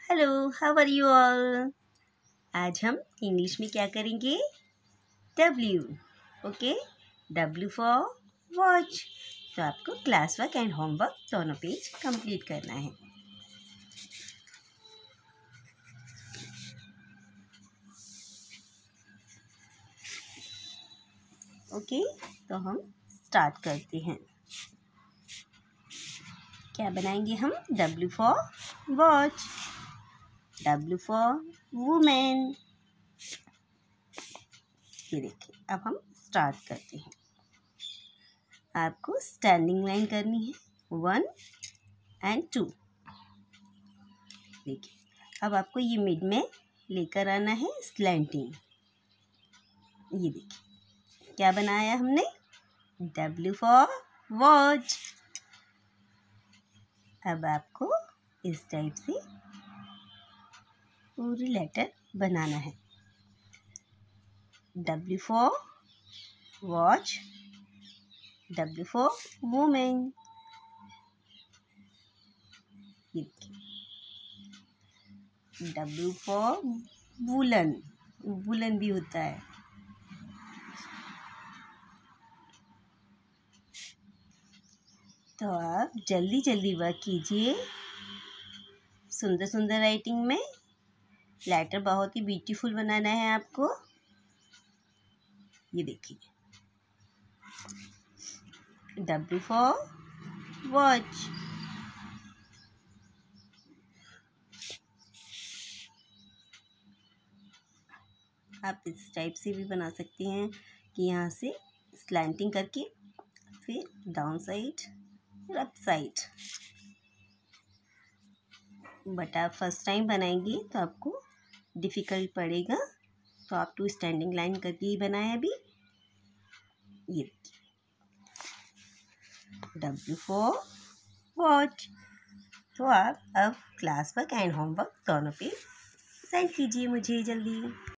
Hello, how are you all. आज हम English में क्या करेंगे? W। Okay, W for watch. तो आपको क्लास वर्क एंड होमवर्क दोनों पेज कंप्लीट करना है। ओके, तो हम स्टार्ट करते हैं। क्या बनाएंगे हम? W for watch, W for women. ये देखिए, अब हम स्टार्ट करते हैं। आपको स्टैंडिंग लाइन करनी है 1 and 2। देखिए, अब आपको ये मिड में लेकर आना है स्लैंटिंग। ये देखिए, क्या बनाया हमने? W for watch. अब आपको इस टाइप से पूरी लेटर बनाना है। W for watch, W for women. ये देखिए, W फॉर वुलन, वुलन भी होता है। तो आप जल्दी जल्दी वर्क कीजिए, सुंदर सुंदर राइटिंग में। लेटर बहुत ही ब्यूटीफुल बनाना है आपको। ये देखिए, W फॉर वॉच। आप इस टाइप से भी बना सकते हैं कि यहाँ से स्लैंटिंग करके फिर डाउन साइड फिर अप साइड। बट आप फर्स्ट टाइम बनाएंगे तो आपको डिफ़िकल्ट पड़ेगा, तो आप 2 स्टैंडिंग लाइन करके ही बनाए अभी। ये W फॉर वॉच। तो आप अब क्लास वर्क एंड होमवर्क दोनों पे सेंड कीजिए मुझे जल्दी।